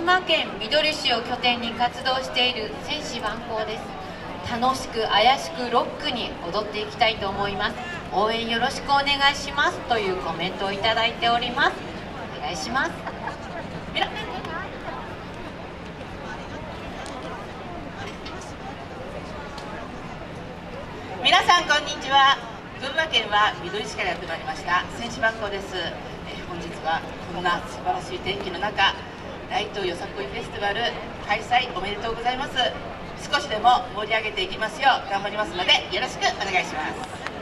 馬県みどり市を拠点に活動している千子万光です。楽しく怪しくロックに踊っていきたいと思います。応援よろしくお願いしますというコメントをいただいております。お願いします。 皆さんこんにちは。群馬県はみどり市からやってまいりました千子万光です。本日はこんな素晴らしい天気の中、大東よさこいフェスティバル開催おめでとうございます。少しでも盛り上げていきますよう頑張りますのでよろしくお願いします。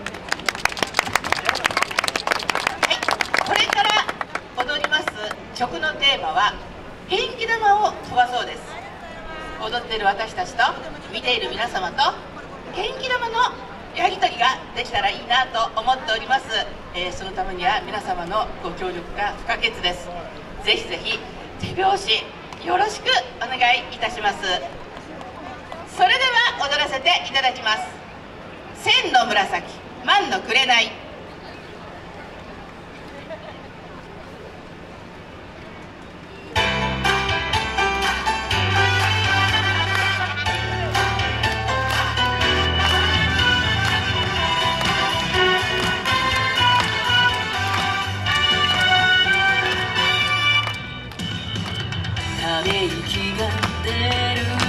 はい、これから踊ります曲のテーマは元気玉を飛ばそうです。踊っている私たちと見ている皆様と元気玉のやり取りができたらいいなと思っております。そのためには皆様のご協力が不可欠です。ぜひぜひ手拍子よろしくお願いいたします。それでは踊らせていただきます。千の紫万の紅。 ため息が出る